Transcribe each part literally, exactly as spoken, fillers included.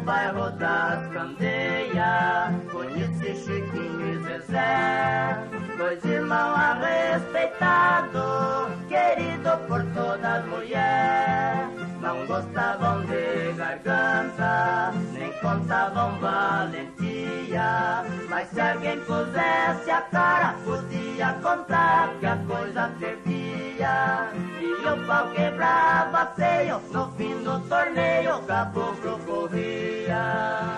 bairro das Candeias, conheci Chiquinho e Zezé, dois irmãos a respeitado, querido por todas as mulheres. Não gostavam de garganta, nem contavam valentia, mas se alguém pusesse a cara, podia contar que a coisa fervia. E o pau quebrava feio, no fim do torneio o caboclo corria.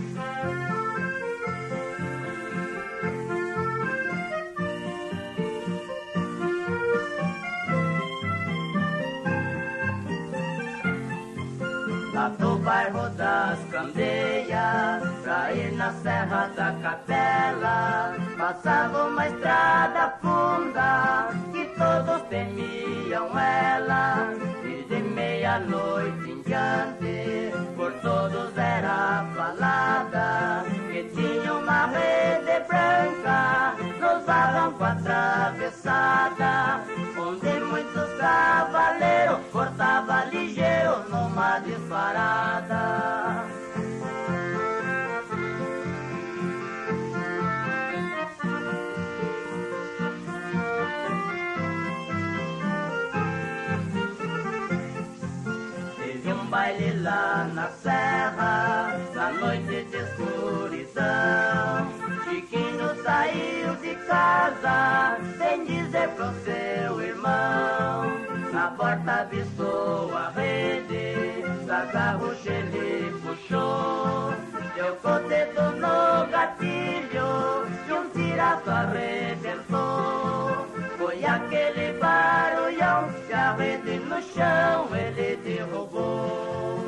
Lá do bairro das Candeias, pra ir na Serra da Capela, passava uma estrada funda, que todos temiam ela. E de meia-noite em diante, por todos era falada, que tinha uma rede branca nos barrancos atravessada, onde muitos cavaleiros cortavam ligeiro numa disparada. Teve um baile lá na serra, na noite de escuridão. Chiquinho saiu de casa sem dizer pro seu irmão. Na porta avistou a rede, da garrucha ele puxou, deu com o dedo no gatilho e um tiraço arrebentou. Foi aquele barulhão que a rede no chão ele derrubou.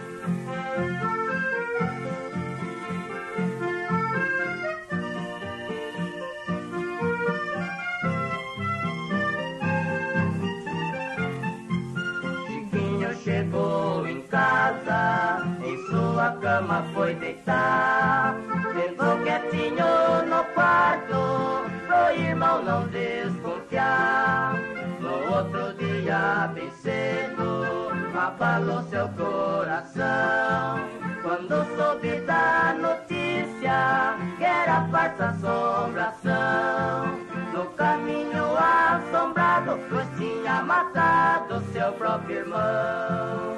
Chegou em casa, em sua cama foi deitar, sentou quietinho no quarto, pro irmão não desconfiar. No outro dia bem cedo, abalou seu coração, quando soube da notícia que era farsa assombração. No caminho assombrado, pois tinha matado seu próprio irmão.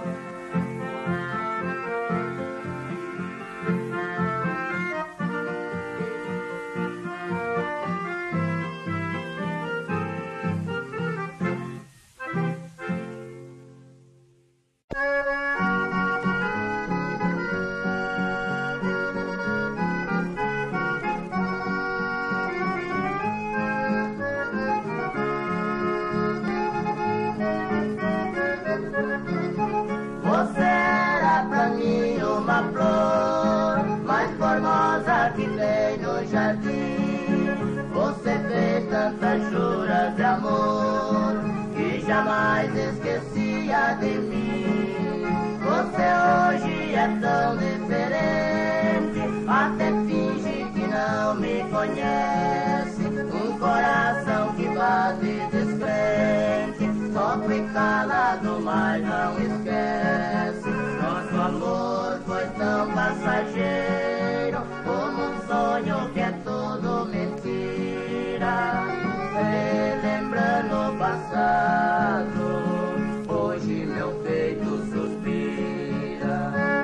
Que tem no jardim, você fez tantas juras de amor que jamais esquecia de mim. Você hoje é tão diferente, até finge que não me conhece. Um coração que bate descrente, sofre calado, mas não esquece. Nosso amor foi tão passageiro, como um sonho que é tudo mentira. Relembrando o passado, hoje meu peito suspira.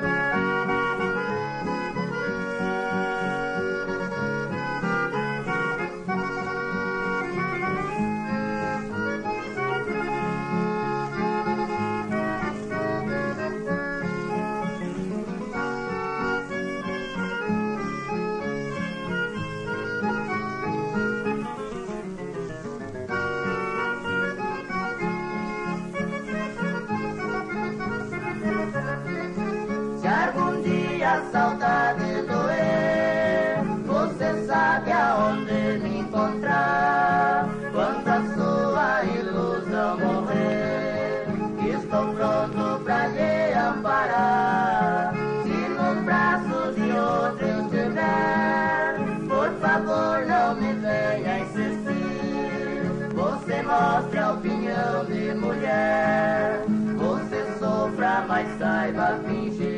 A saudade doer, você sabe aonde me encontrar, quando a sua ilusão morrer. Estou pronto pra lhe amparar, se nos braços de outro estiver. Por favor, não me venha insistir, você mostre a opinião de mulher. Você sofra, mas saiba fingir.